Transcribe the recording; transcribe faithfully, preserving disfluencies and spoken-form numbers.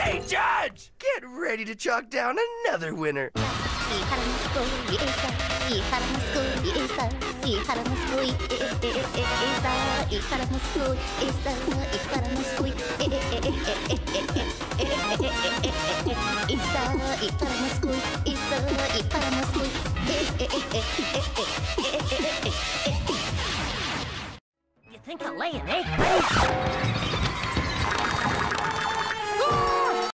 Hey, Judge! Get ready to chalk down another winner. You think I'll lay an egg, buddy?